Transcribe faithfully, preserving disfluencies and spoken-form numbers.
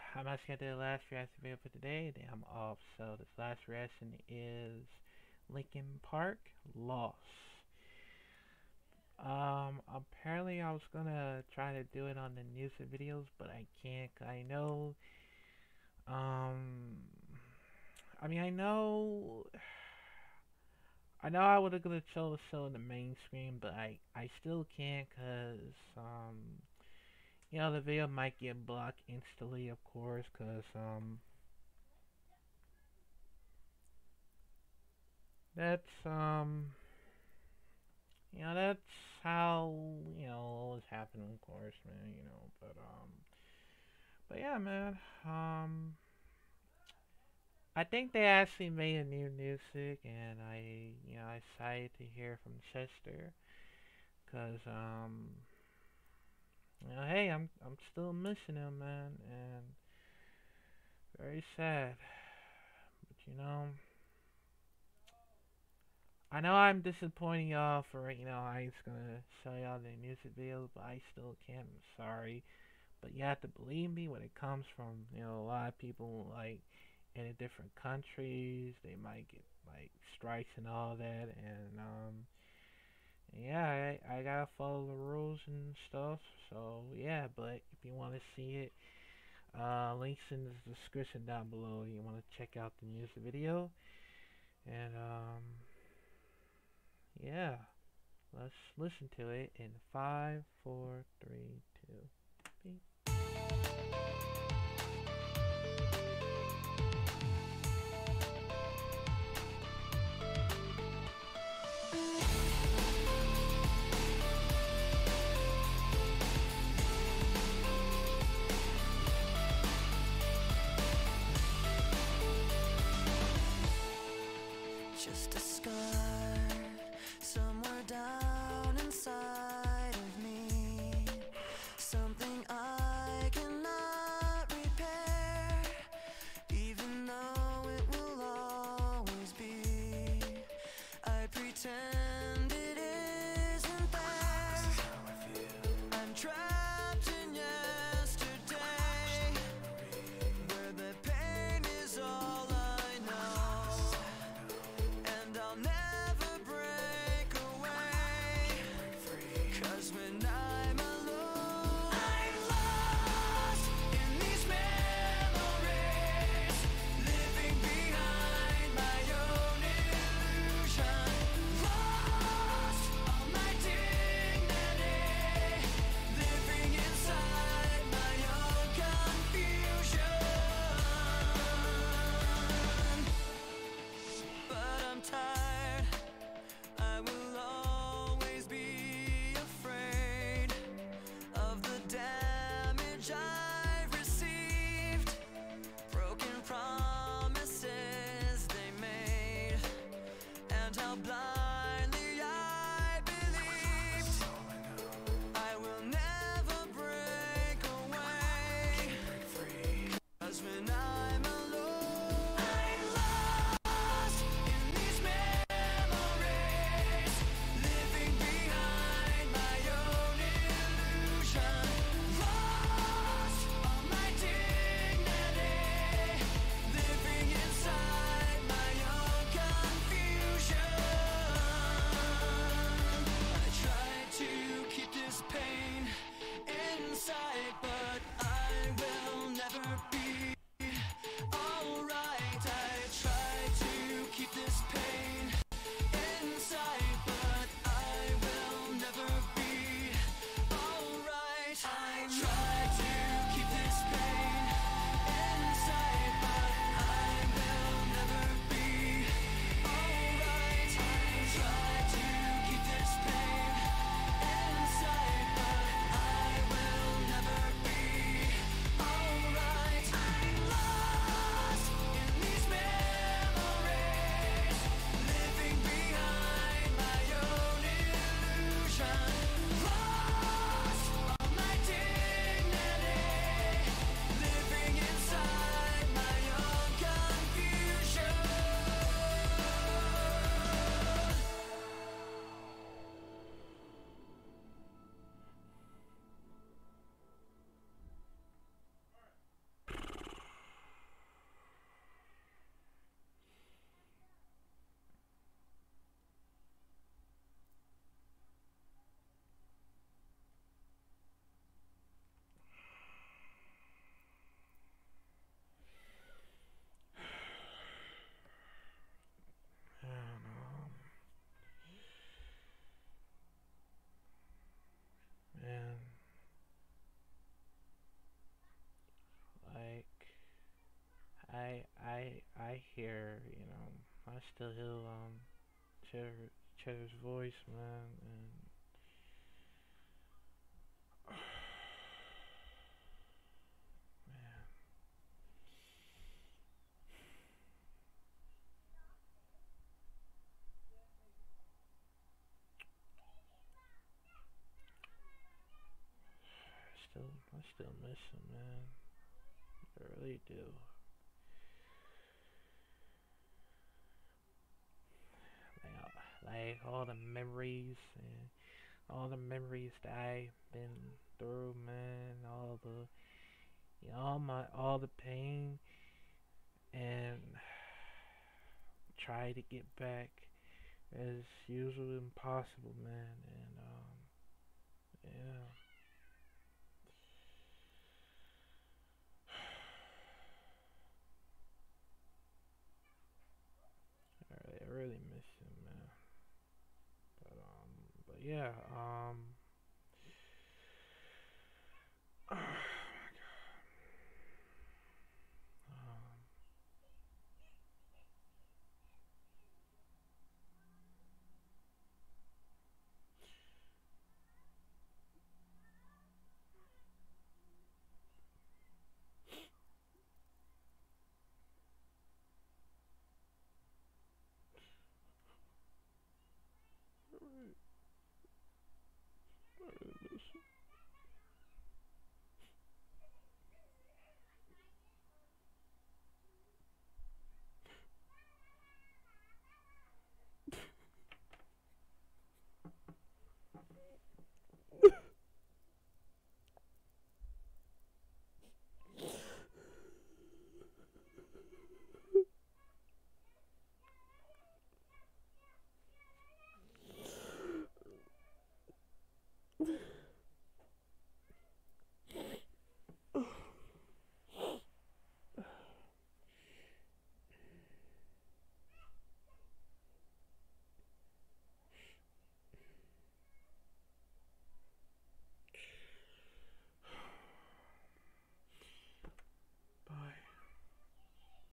I'm actually gonna do the last reaction video for today. Then I'm off. So this last reaction is Linkin Park Lost. Um, apparently I was gonna try to do it on the music videos, but I can't. I know. Um, I mean, I know. I know I would have gonna show the show in the main screen, but I I still can't cause um you know the video might get blocked instantly, of course, cause um that's um you know that's how you know always happen, of course, man. You know, but um but yeah, man. Um, I think they actually made a new music, and I you know I excited to hear from Chester, cause um you know hey I'm I'm still missing him, man, and very sad. But you know, I know I'm disappointing y'all for, you know, I was gonna show y'all the music videos, but I still can't. I'm sorry. But you have to believe me when it comes from, you know, a lot of people, like, in the different countries. They might get, like, strikes and all that. And, um, yeah, I, I gotta follow the rules and stuff. So, yeah, but if you want to see it, uh, links in the description down below. You want to check out the music video. And, um, yeah. Let's listen to it in five, four, three, two, beep. Just a scar somewhere down inside of me, something I cannot repair, even though it will always be. I pretend it isn't there. I'm trapped in yesterday, where the pain is all I know, and I'll never break away. Cause when I'm alone, I'm lost in these memories, living behind my own illusion. Lost all my dignity, living inside my own confusion. But I'm tired, I will always be afraid of the damage I've received, broken promises they made, and how blindly I believed. I will never break away, 'cause when I'm alone, I'm lost in these memories, living behind my own illusion. Lost all my dignity, living inside my own confusion. I I hear, you know, I still hear um Cheddar Cheddar's voice, man, and man, I still I still miss him, man. I really do. Like, uh, like all the memories and all the memories that I've been through, man. All the, you know, all my all the pain and try to get back is usually impossible, man. And um, yeah, I really, I really miss him, man. But um, but yeah, um,